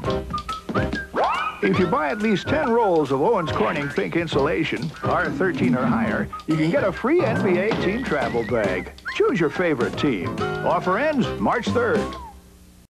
If you buy at least 10 rolls of Owens Corning Pink Insulation, R13 or higher, you can get a free NBA team travel bag. Choose your favorite team. Offer ends March 3rd.